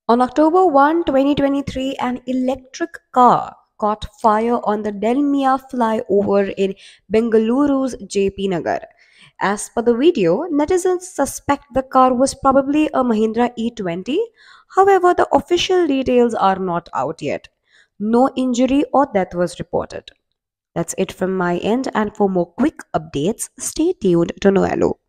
On October 1, 2023, an electric car caught fire on the Delmia flyover in Bengaluru's JP Nagar. As per the video, netizens suspect the car was probably a Mahindra E20. However, the official details are not out yet. No injury or death was reported. That's it from my end, and for more quick updates, stay tuned to Noello.